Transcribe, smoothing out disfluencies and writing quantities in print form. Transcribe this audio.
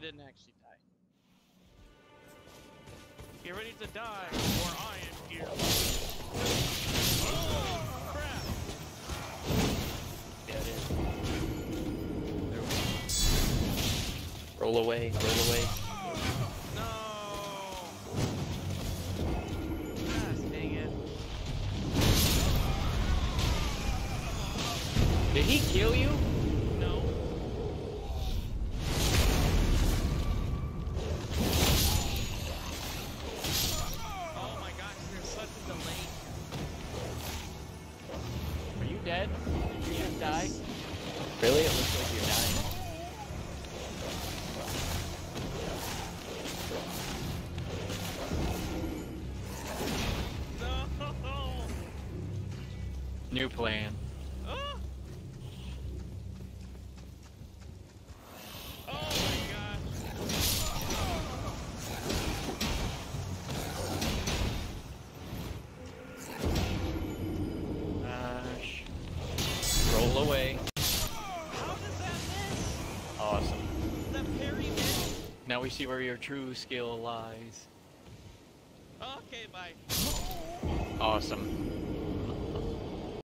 didn't actually die. Get ready to die, or I am here. Oh, crap! Yeah, it is. Roll away, roll away. No! Gosh, dang it. Did he kill you? No. Oh my gosh, there's such a delay. Are you dead? Did you just die? Really? It looks like you're dying. No! New plan. Oh! Oh my gosh! Gosh. Roll away. How does that miss? Awesome. That parry miss? Now we see where your true skill lies. Okay, bye. Awesome.